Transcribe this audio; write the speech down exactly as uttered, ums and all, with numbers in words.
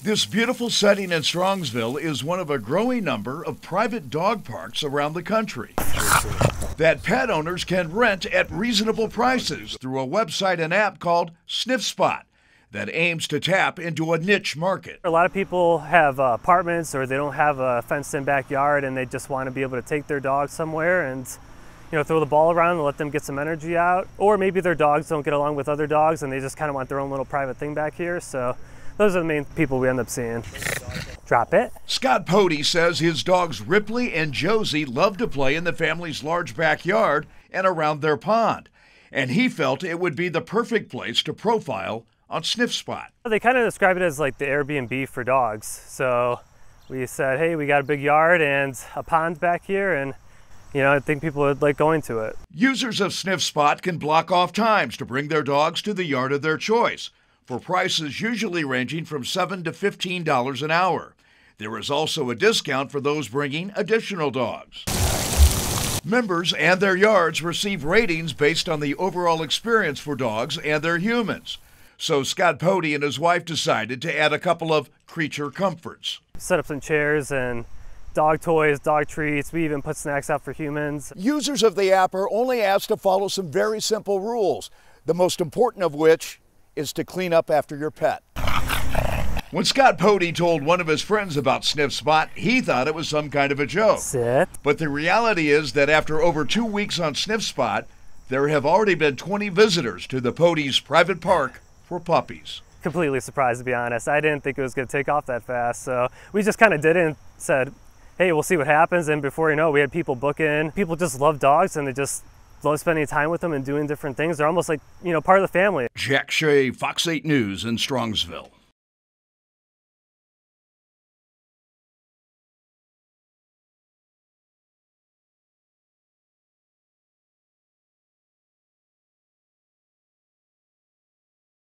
This beautiful setting in Strongsville is one of a growing number of private dog parks around the country that pet owners can rent at reasonable prices through a website and app called SniffSpot that aims to tap into a niche market. A lot of people have uh, apartments, or they don't have a fenced-in backyard, and they just want to be able to take their dog somewhere and, you know, throw the ball around and let them get some energy out. Or maybe their dogs don't get along with other dogs and they just kind of want their own little private thing back here. So those are the main people we end up seeing. Drop it. Scott Pody says his dogs Ripley and Josie love to play in the family's large backyard and around their pond, and he felt it would be the perfect place to profile on SniffSpot. They kind of describe it as like the Airbnb for dogs. So we said, hey, we got a big yard and a pond back here, and you know, I think people would like going to it. Users of SniffSpot can block off times to bring their dogs to the yard of their choice for prices usually ranging from seven to fifteen dollars an hour. There is also a discount for those bringing additional dogs. Members and their yards receive ratings based on the overall experience for dogs and their humans. So Scott Pody and his wife decided to add a couple of creature comforts. Set up some chairs and dog toys, dog treats. We even put snacks out for humans. Users of the app are only asked to follow some very simple rules, the most important of which is to clean up after your pet. When Scott Pody told one of his friends about SniffSpot, he thought it was some kind of a joke. Sit. But the reality is that after over two weeks on SniffSpot, there have already been twenty visitors to the Pody's private park for puppies. Completely surprised, to be honest. I didn't think it was going to take off that fast, so we just kind of did it and said, hey, we'll see what happens. And before you know, we had people book in. People just love dogs, and they just love spending time with them and doing different things. They're almost like, you know, part of the family. Jack Shea, Fox eight News in Strongsville.